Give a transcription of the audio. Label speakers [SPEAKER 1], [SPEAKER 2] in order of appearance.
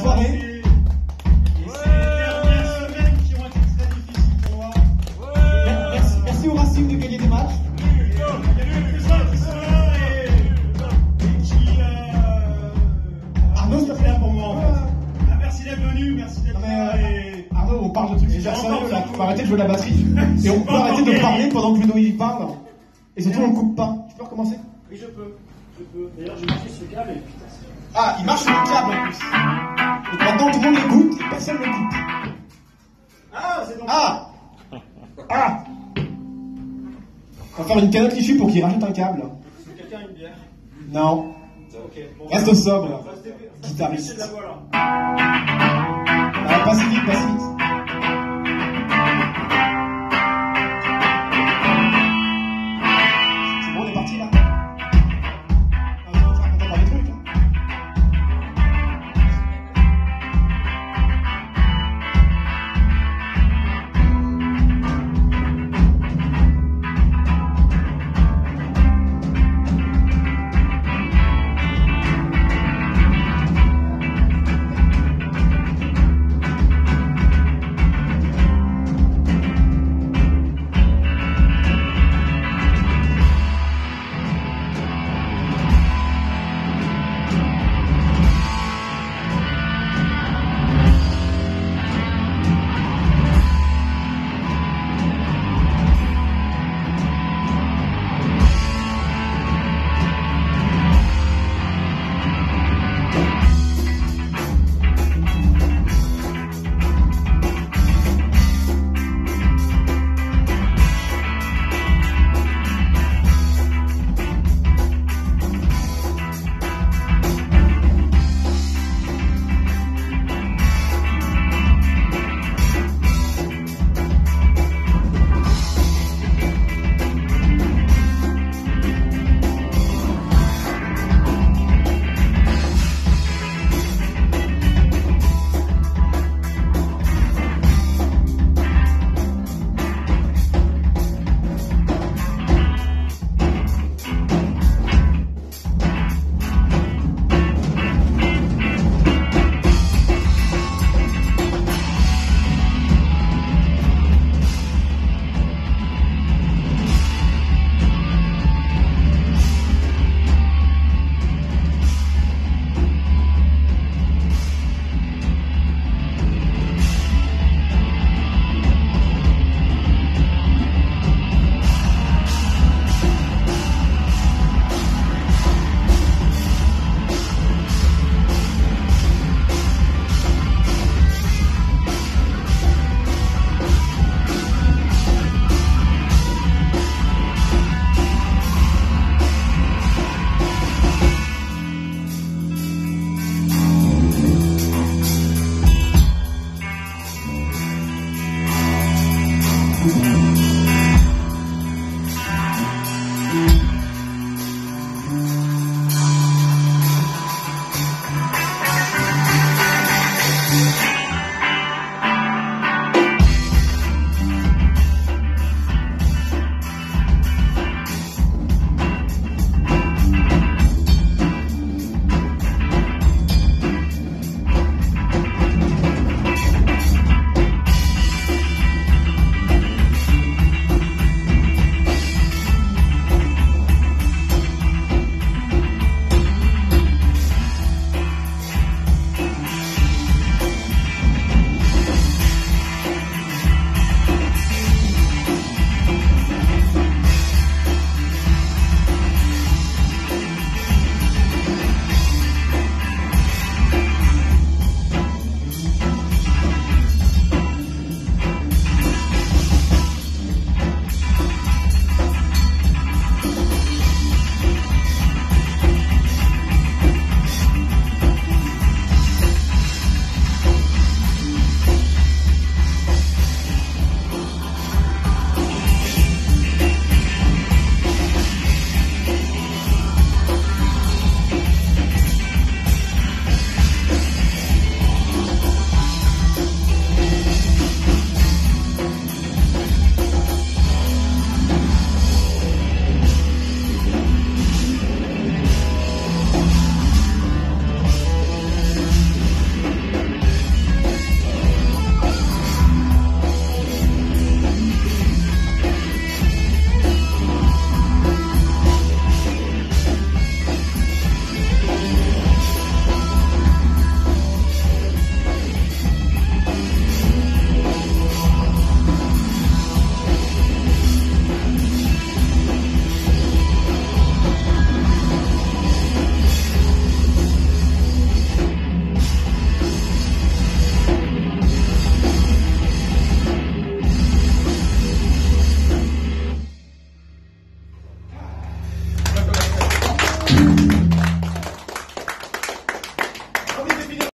[SPEAKER 1] soirée. Merci au Racing de gagner des matchs. Arnaud, s'il te plaît, pour moi.
[SPEAKER 2] Merci d'être venu, merci d'être là.
[SPEAKER 1] Arnaud, on parle de trucs super sérieux là. Tu peux arrêter de jouer de la batterie. Et on peut arrêter de parler pendant que Ludo il parle. Et surtout, on ne coupe pas. Tu peux recommencer?
[SPEAKER 2] Oui, je peux. D'ailleurs, j'ai marqué ce câble et putain, c'est...
[SPEAKER 1] Ah, il marche sur le câble en plus. Donc maintenant, tout le monde l'écoute et personne ne le coupe.
[SPEAKER 2] Ah, c'est donc...
[SPEAKER 1] Ah! Ah! On va faire une canotte lichue pour qu'il rajoute un câble.
[SPEAKER 2] C'est quelqu'un a une bière?
[SPEAKER 1] Non.
[SPEAKER 2] Ok. Bon,
[SPEAKER 1] Reste sobre.
[SPEAKER 2] restez-
[SPEAKER 1] Guitariste.
[SPEAKER 2] de la voix là.
[SPEAKER 1] Ah, pas si vite, pas si vite.